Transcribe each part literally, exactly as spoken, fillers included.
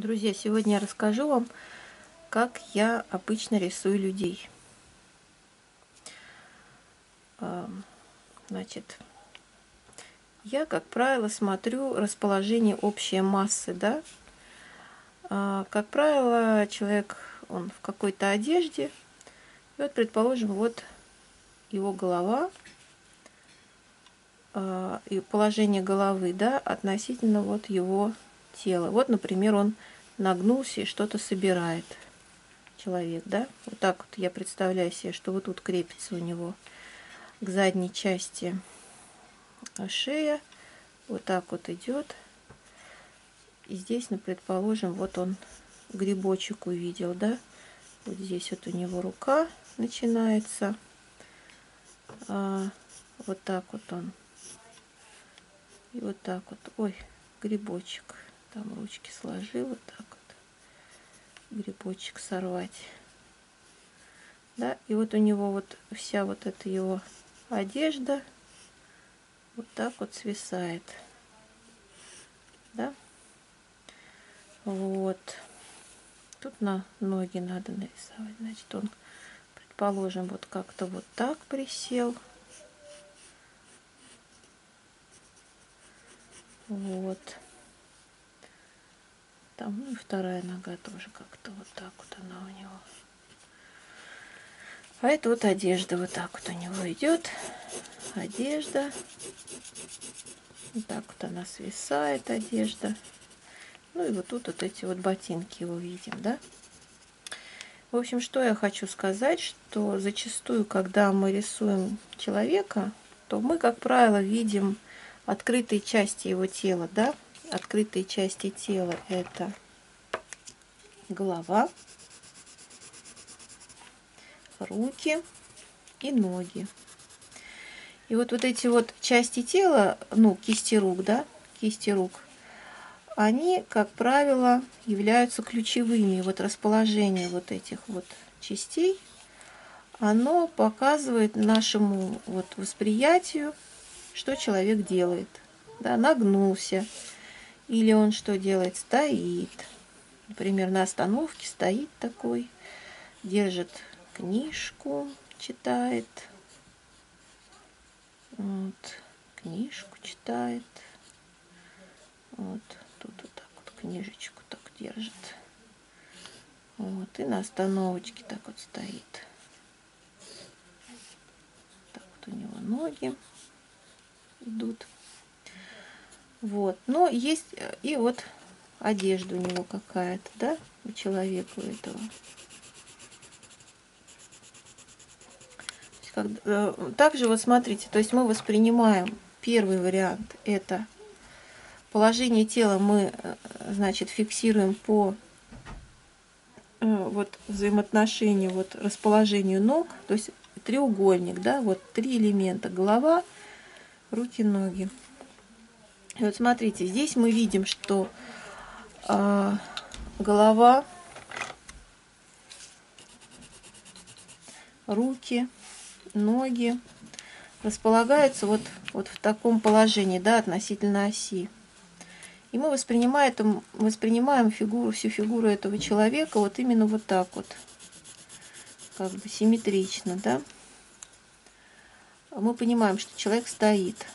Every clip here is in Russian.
Друзья, сегодня я расскажу вам, как я обычно рисую людей. Значит, я, как правило, смотрю расположение общей массы, да. Как правило, человек, он в какой-то одежде. И вот, предположим, вот его голова и положение головы, да, относительно вот его тела. Вот, например, он нагнулся и что-то собирает. Человек, да, вот так вот я представляю себе, что вот тут крепится у него к задней части шея, вот так вот идет, и здесь, ну, предположим, вот он грибочек увидел, да, вот здесь вот у него рука начинается, а, вот так вот он, и вот так вот, ой, грибочек, там ручки сложил, вот так вот, грибочек сорвать. Да, и вот у него вот вся вот эта его одежда вот так вот свисает. Да? Вот. Тут на ноги надо нарисовать. Значит, он, предположим, вот как-то вот так присел. Вот. Там, ну и вторая нога тоже как-то вот так вот она у него. А это вот одежда, вот так вот у него идет. Одежда. Вот так вот она свисает, одежда. Ну и вот тут вот эти вот ботинки его видим, да? В общем, что я хочу сказать, что зачастую, когда мы рисуем человека, то мы, как правило, видим открытые части его тела, да? Открытые части тела — это голова, руки и ноги. И вот, вот эти вот части тела, ну, кисти рук, да, кисти рук, они, как правило, являются ключевыми. Вот расположение вот этих вот частей, оно показывает нашему вот восприятию, что человек делает. Да, нагнулся, или он что делает? Стоит. Например, на остановке стоит такой, держит книжку, читает. Вот, книжку читает. Вот, тут вот так вот книжечку так держит. Вот, и на остановочке так вот стоит. Так вот у него ноги идут. Вот, но есть и вот одежда у него какая-то, да, у человека у этого. Также вот смотрите, то есть мы воспринимаем первый вариант, это положение тела мы, значит, фиксируем по вот взаимоотношению, вот расположению ног, то есть треугольник, да, вот три элемента: голова, руки, ноги. И вот смотрите, здесь мы видим, что э, голова, руки, ноги располагаются вот, вот в таком положении, да, относительно оси. И мы воспринимаем, воспринимаем фигуру, всю фигуру этого человека вот именно вот так вот, как бы симметрично, да. Мы понимаем, что человек стоит.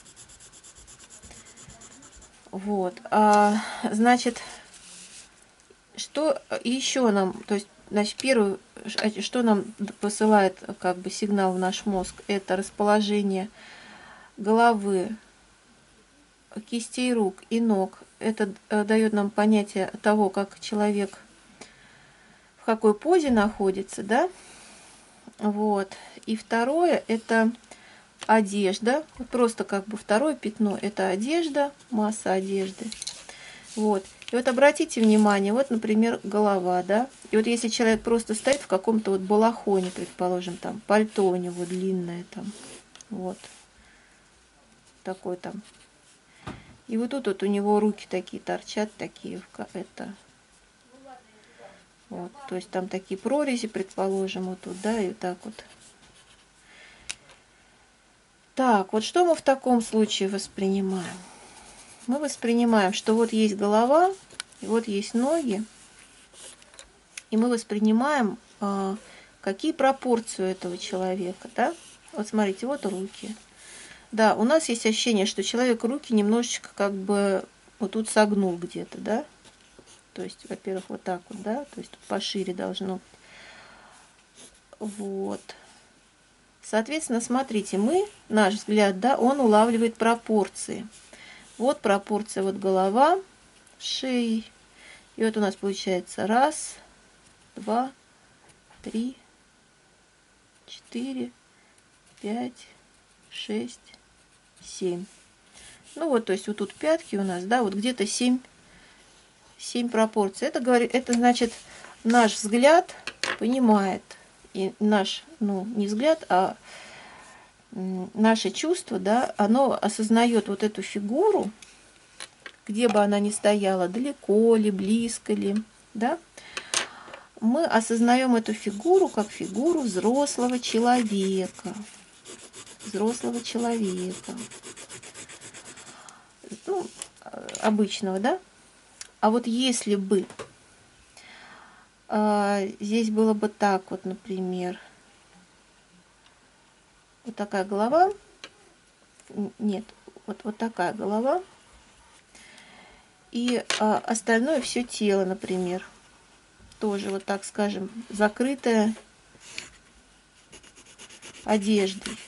Вот. А, значит, что еще нам, то есть, значит, первый, что нам посылает как бы сигнал в наш мозг, это расположение головы, кистей рук и ног. Это дает нам понятие того, как человек в какой позе находится, да. Вот. И второе — это одежда. Вот просто как бы второе пятно — это одежда, масса одежды. Вот. И вот обратите внимание, вот, например, голова, да. И вот если человек просто стоит в каком-то вот балахоне, предположим, там пальто у него длинное, там, вот, такой там. И вот тут вот у него руки такие торчат, такие, это, вот, то есть там такие прорези, предположим, вот тут, да, и вот так вот. Так, вот что мы в таком случае воспринимаем? Мы воспринимаем, что вот есть голова, И вот есть ноги. И мы воспринимаем, э, какие пропорции у этого человека, да? Вот смотрите, вот руки. Да, у нас есть ощущение, что человек руки немножечко как бы вот тут согнул где-то, да? То есть, во-первых, вот так вот, да? То есть пошире должно быть. Вот. Соответственно, смотрите, мы, наш взгляд, да, он улавливает пропорции. Вот пропорция, вот голова, шеи. И вот у нас получается раз, два, три, четыре, пять, шесть, семь. Ну вот, то есть вот тут пятки у нас, да, вот где-то семь, семь пропорций. Это говорит, это значит, наш взгляд понимает, и наш, ну, не взгляд, а наше чувство, да, оно осознает вот эту фигуру, где бы она ни стояла, далеко ли, близко ли, да, мы осознаем эту фигуру как фигуру взрослого человека. Взрослого человека. Ну, обычного, да? А вот если бы э, здесь было бы так вот, например, вот такая голова, нет, вот, вот такая голова, и э, остальное все тело, например, тоже вот так скажем, закрытое одеждой.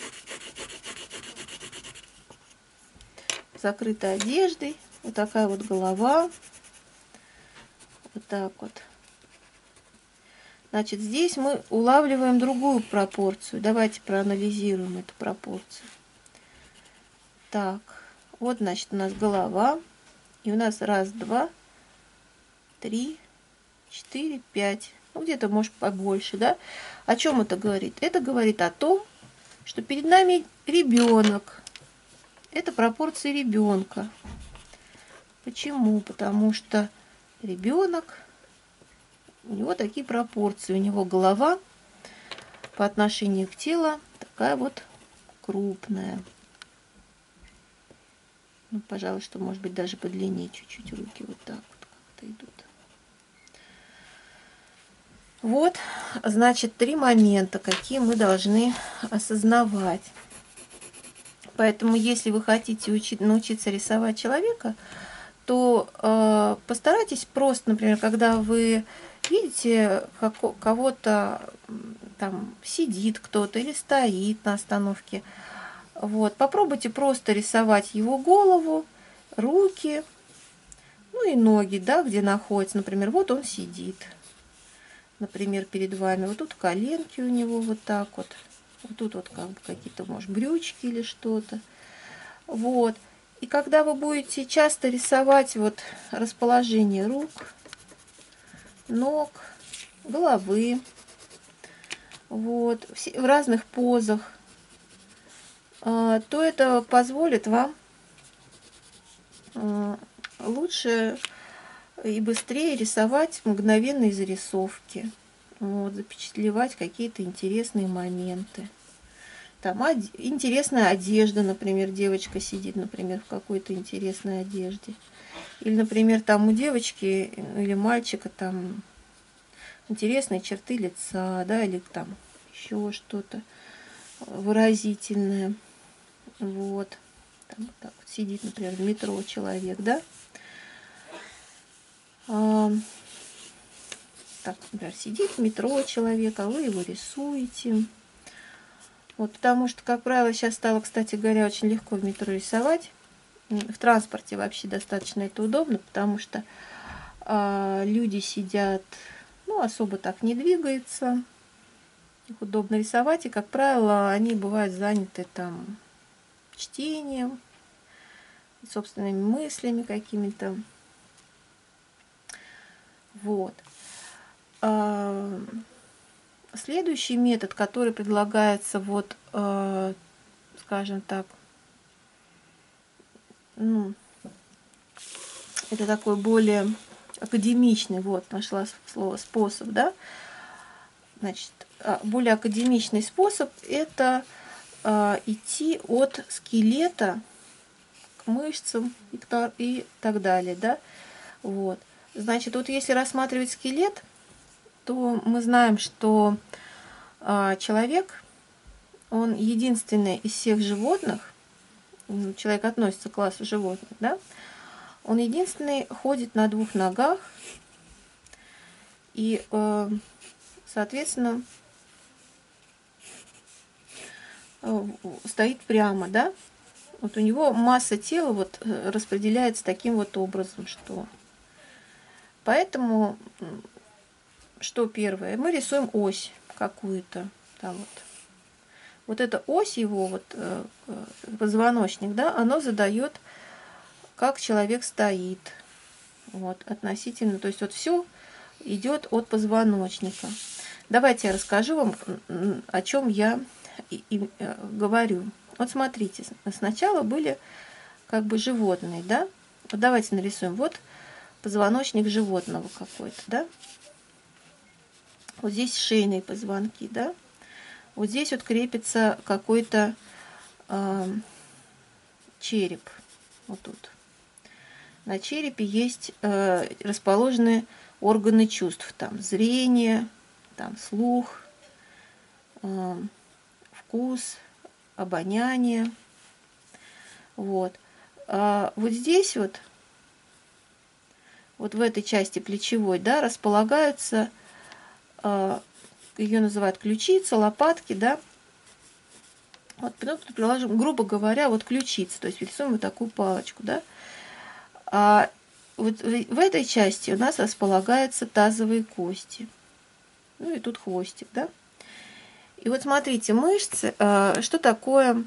Закрытой одеждой, вот такая вот голова, вот так вот. Значит, здесь мы улавливаем другую пропорцию. Давайте проанализируем эту пропорцию. Так, вот, значит, у нас голова. И у нас раз, два, три, четыре, пять. Ну, где-то, может, побольше, да? О чем это говорит? Это говорит о том, что перед нами ребенок. Это пропорции ребенка. Почему? Потому что ребенок... У него такие пропорции. У него голова по отношению к телу такая вот крупная. Ну, пожалуй, что может быть даже подлиннее чуть-чуть руки вот так вот как-то идут. Вот, значит, три момента, какие мы должны осознавать. Поэтому, если вы хотите учить, научиться рисовать человека, то э, постарайтесь просто, например, когда вы видите кого-то, там сидит кто-то или стоит на остановке, вот, попробуйте просто рисовать его голову, руки, ну и ноги, да, где находится, например, вот он сидит, например, перед вами, вот тут коленки у него вот так вот, вот тут вот как бы какие-то, может, брючки или что-то, вот. И когда вы будете часто рисовать вот расположение рук, ног, головы, вот, в разных позах, то это позволит вам лучше и быстрее рисовать мгновенные зарисовки, вот, запечатлевать какие-то интересные моменты. Там од... интересная одежда, например, девочка сидит, например, в какой-то интересной одежде. Или, например, там у девочки или мальчика там интересные черты лица, да, или там еще что-то выразительное. Вот. Там вот так вот сидит, например, в метро человек, да. А, так, например, сидит в метро человек, а вы его рисуете. Вот, потому что, как правило, сейчас стало, кстати говоря, очень легко в метро рисовать. В транспорте вообще достаточно это удобно, потому что а, люди сидят, ну, особо так не двигаются. Их удобно рисовать, и, как правило, они бывают заняты там чтением, собственными мыслями какими-то. Вот. А, следующий метод, который предлагается, вот, э, скажем так, ну, это такой более академичный, вот, нашла слово, способ, да, значит, более академичный способ – это э, идти от скелета к мышцам и, к, и так далее, да, вот. Значит, вот если рассматривать скелет, то мы знаем, что э, человек, он единственный из всех животных, человек относится к классу животных, да, он единственный ходит на двух ногах и, э, соответственно, э, стоит прямо, да. Вот у него масса тела вот распределяется таким вот образом, что... Поэтому, что первое? Мы рисуем ось какую-то. Там вот. Вот эта ось его, вот позвоночник, да, оно задает, как человек стоит. Вот, относительно, то есть вот все идет от позвоночника. Давайте я расскажу вам, о чем я и, и, говорю. Вот смотрите, сначала были как бы животные, да? Вот давайте нарисуем. Вот позвоночник животного какой-то, да? Вот здесь шейные позвонки, да? Вот здесь вот крепится какой-то э, череп. Вот тут. На черепе есть э, расположены органы чувств. Там зрение, там слух, э, вкус, обоняние. Вот. А вот здесь вот, вот в этой части плечевой, да, располагаются, э, ее называют ключица, лопатки, да. Вот, приложим, грубо говоря, вот ключица, то есть рисуем вот такую палочку, да. А вот в этой части у нас располагаются тазовые кости. Ну и тут хвостик, да. И вот смотрите, мышцы, что такое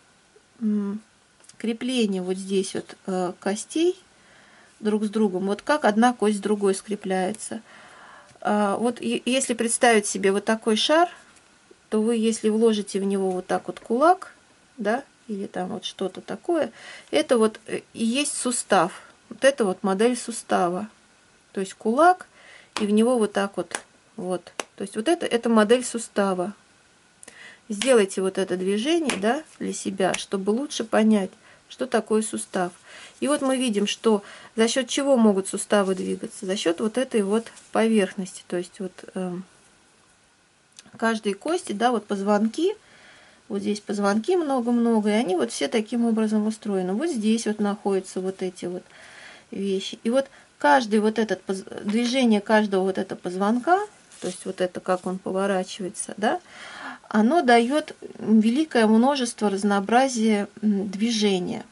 крепление вот здесь вот костей друг с другом, вот как одна кость с другой скрепляется. Вот если представить себе вот такой шар, то вы, если вложите в него вот так вот кулак, да, или там вот что-то такое, это вот и есть сустав. Вот это вот модель сустава. То есть кулак, и в него вот так вот, вот. То есть вот это, это модель сустава. Сделайте вот это движение, да, для себя, чтобы лучше понять, что такое сустав. И вот мы видим, что за счет чего могут суставы двигаться? За счет вот этой вот поверхности. То есть вот э, каждой кости, да, вот позвонки, вот здесь позвонки много-много, и они вот все таким образом устроены. Вот здесь вот находятся вот эти вот вещи. И вот каждый вот этот движение каждого вот этого позвонка, то есть вот это как он поворачивается, да, оно дает великое множество разнообразия движения.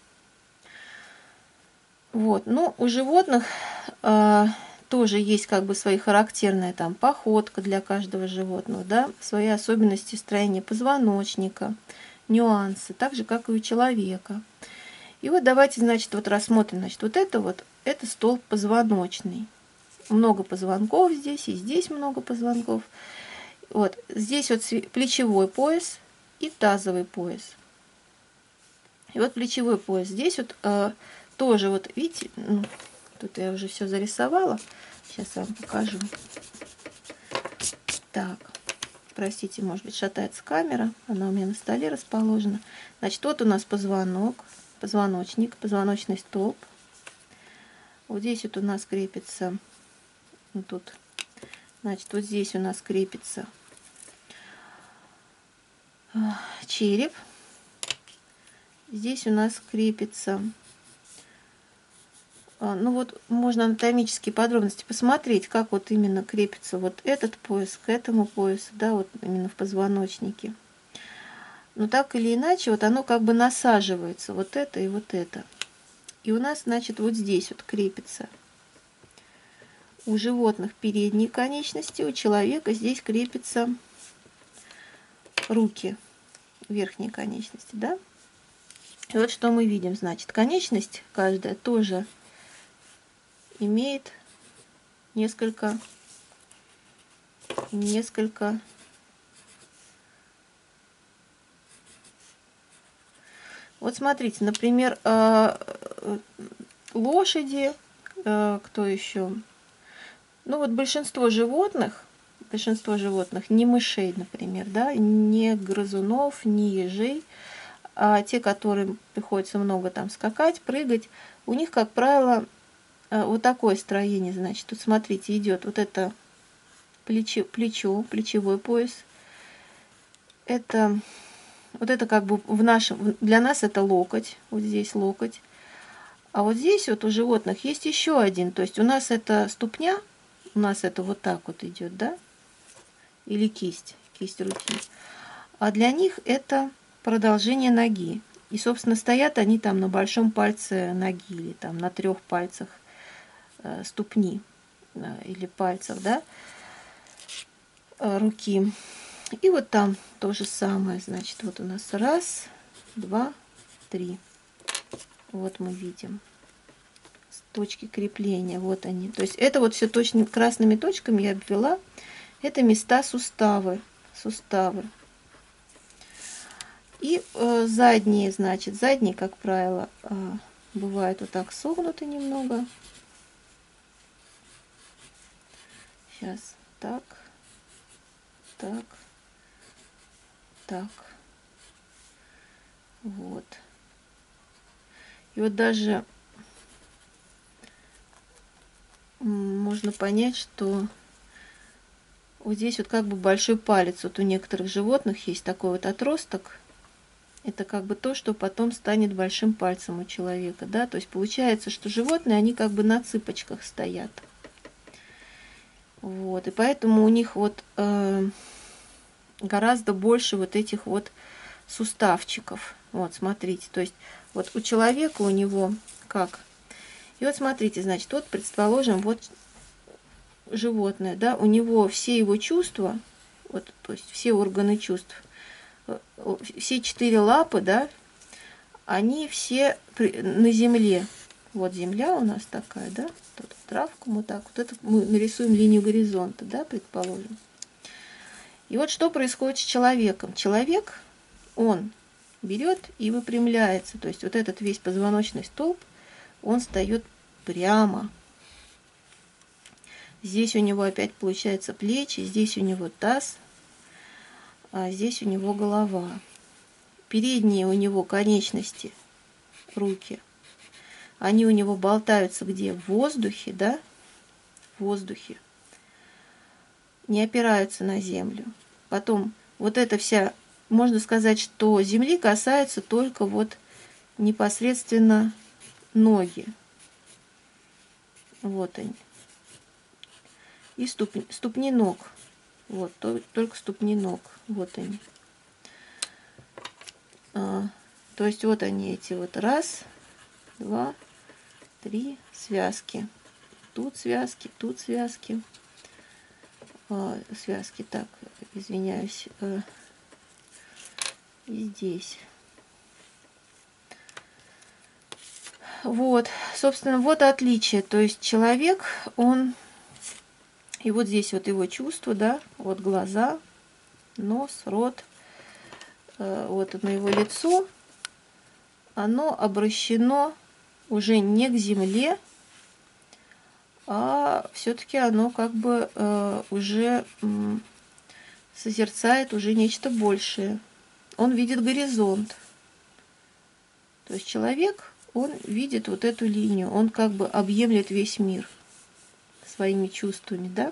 Вот. Ну, у животных э, тоже есть как бы свои характерные там походка для каждого животного, да, свои особенности строения позвоночника, нюансы, так же как и у человека. И вот давайте, значит, вот рассмотрим, значит, вот это вот, это столб позвоночный. Много позвонков здесь, и здесь много позвонков. Вот здесь вот плечевой пояс и тазовый пояс. И вот плечевой пояс. Здесь вот э, тоже, вот видите, ну, тут я уже все зарисовала. Сейчас я вам покажу. Так, простите, может быть, шатается камера. Она у меня на столе расположена. Значит, вот у нас позвонок. Позвоночник, позвоночный столб. Вот здесь вот у нас крепится, вот тут, значит, вот здесь у нас крепится череп. Здесь у нас крепится, ну вот можно анатомические подробности посмотреть, как вот именно крепится вот этот пояс к этому поясу, да, вот именно в позвоночнике. Но так или иначе, вот оно как бы насаживается, вот это и вот это. И у нас, значит, вот здесь вот крепится у животных передние конечности, у человека здесь крепятся руки, верхние конечности, да. И вот что мы видим, значит, конечность каждая тоже имеет несколько, несколько вот смотрите, например, лошади, кто еще? Ну вот большинство животных, большинство животных, не мышей, например, да, не грызунов, не ежей, а те, которым приходится много там скакать, прыгать, у них, как правило, вот такое строение, значит. Тут, смотрите, идет вот это плечо, плечо, плечевой пояс. Это, вот это как бы в нашем, для нас это локоть, вот здесь локоть. А вот здесь вот у животных есть еще один, то есть у нас это ступня, у нас это вот так вот идет, да? Или кисть, кисть руки. А для них это продолжение ноги. И, собственно, стоят они там на большом пальце ноги или там на трех пальцах э, ступни э, или пальцев, да, э, руки. И вот там то же самое, значит, вот у нас раз, два, три. Вот мы видим точки крепления, вот они. То есть это вот все точно красными точками я обвела. Это места суставы, суставы. И э, задние, значит, задние, как правило, э, бывают вот так согнуты немного. Сейчас так, так, так. Вот. И вот даже можно понять, что вот здесь вот как бы большой палец. Вот у некоторых животных есть такой вот отросток. Это как бы то, что потом станет большим пальцем у человека, да, то есть получается, что животные, они как бы на цыпочках стоят. Вот, и поэтому у них вот э, гораздо больше вот этих вот суставчиков. Вот, смотрите, то есть вот у человека у него как? И вот смотрите, значит, вот предположим, вот животное, да, у него все его чувства, вот, то есть все органы чувств, все четыре лапы, да, они все на земле. Вот земля у нас такая, да, тут травку мы так, вот это мы нарисуем линию горизонта, да, предположим. И вот что происходит с человеком. Человек, он берет и выпрямляется, то есть вот этот весь позвоночный столб, он встает прямо. Здесь у него опять получается плечи, здесь у него таз, а здесь у него голова. Передние у него конечности, руки, они у него болтаются где? В воздухе, да? В воздухе. Не опираются на землю. Потом вот эта вся, можно сказать, что земли касаются только вот непосредственно ноги. Вот они. И ступни, ступни ног. Вот, только ступни ног. Вот они. А, то есть вот они эти вот раз, два, три связки. Тут связки, тут связки. А, связки, так, извиняюсь. А, и здесь. Вот, собственно, вот отличие. То есть человек, он... И вот здесь вот его чувства, да, вот глаза, нос, рот, э, вот на его лицо, оно обращено уже не к земле, а все-таки оно как бы э, уже э, созерцает уже нечто большее. Он видит горизонт. То есть человек, он видит вот эту линию, он как бы объемлет весь мир своими чувствами, да,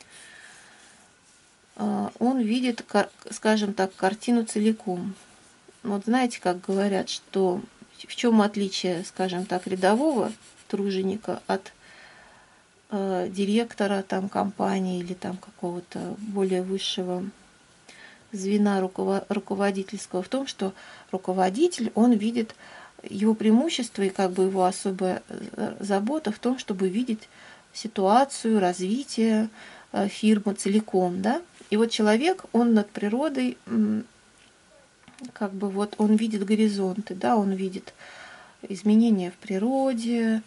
он видит, скажем так, картину целиком. Вот знаете, как говорят, что в чем отличие, скажем так, рядового труженика от э, директора там компании или там какого-то более высшего звена руководительского, в том, что руководитель, он видит его преимущество и как бы его особая забота в том, чтобы видеть ситуацию, развитие фирмы целиком, да. И вот человек, он над природой, как бы вот он видит горизонты, да, он видит изменения в природе.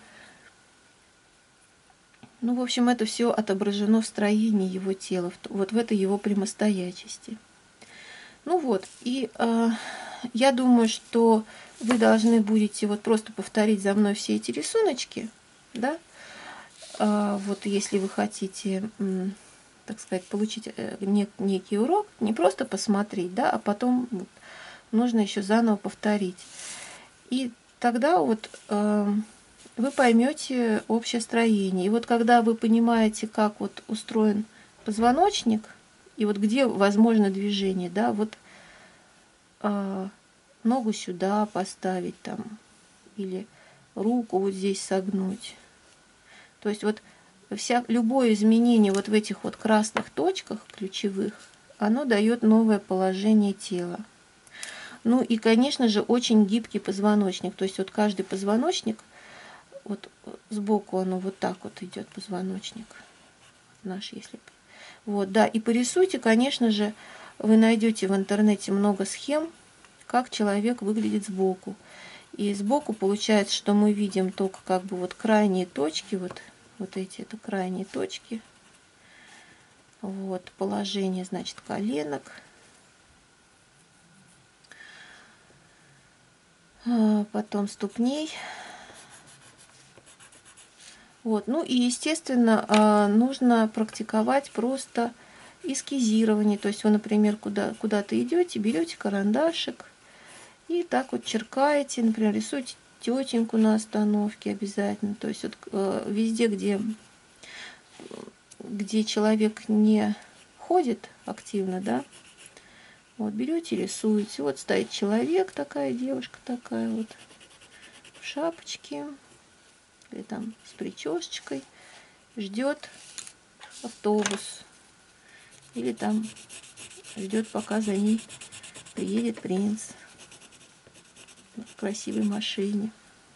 Ну, в общем, это все отображено в строении его тела, вот в этой его прямостоячести. Ну вот, и э, я думаю, что вы должны будете вот просто повторить за мной все эти рисуночки, да. Вот если вы хотите, так сказать, получить некий урок, не просто посмотреть, да, а потом нужно еще заново повторить. И тогда вот вы поймете общее строение. И вот когда вы понимаете, как вот устроен позвоночник, и вот где возможно движение, да, вот э, ногу сюда поставить там, или руку вот здесь согнуть. То есть вот вся, любое изменение вот в этих вот красных точках ключевых, оно дает новое положение тела. Ну и, конечно же, очень гибкий позвоночник. То есть вот каждый позвоночник, вот сбоку оно вот так вот идет, позвоночник наш, если... Вот, да, и порисуйте, конечно же, вы найдете в интернете много схем, как человек выглядит сбоку. И сбоку получается, что мы видим только как бы вот крайние точки, вот, вот эти, это крайние точки. Вот, положение, значит, коленок. Потом ступней. Вот, ну и, естественно, нужно практиковать просто эскизирование. То есть вы, например, куда, куда-то идете, берете карандашик и так вот черкаете, например, рисуете тетеньку на остановке обязательно. То есть вот везде, где, где человек не ходит активно, да, вот берете, рисуете. Вот стоит человек, такая девушка такая вот в шапочке или там с причесочкой, ждет автобус или там ждет, пока за ней приедет принц в красивой машине.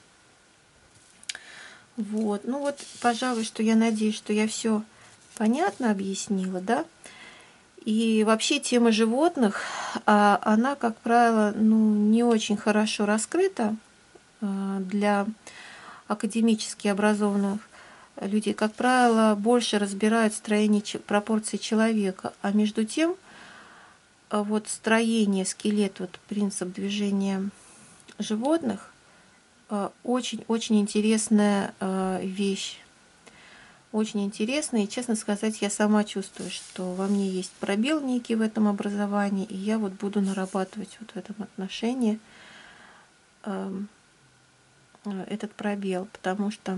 Вот, ну вот, пожалуй, что я надеюсь, что я все понятно объяснила, да. И вообще тема животных, она, как правило, ну, не очень хорошо раскрыта для академически образованных людей. Как правило, больше разбирают строение пропорций человека, а между тем вот строение, скелет, вот принцип движения животных очень-очень интересная вещь. Очень интересно, и, честно сказать, я сама чувствую, что во мне есть пробел некий в этом образовании, и я вот буду нарабатывать вот в этом отношении э, этот пробел, потому что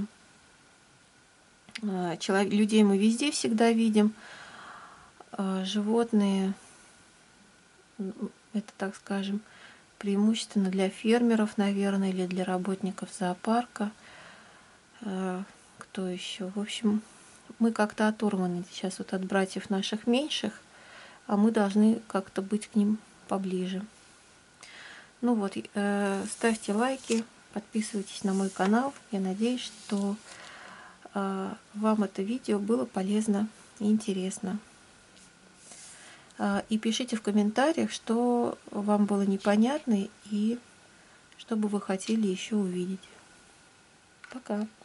э, человек, людей мы везде всегда видим, э, животные, это, так скажем, преимущественно для фермеров, наверное, или для работников зоопарка. Э, Кто еще? В общем, мы как-то оторваны сейчас вот от братьев наших меньших, а мы должны как-то быть к ним поближе. Ну вот, э, ставьте лайки, подписывайтесь на мой канал. Я надеюсь, что э, вам это видео было полезно и интересно. Э, и пишите в комментариях, что вам было непонятно и что бы вы хотели еще увидеть. Пока!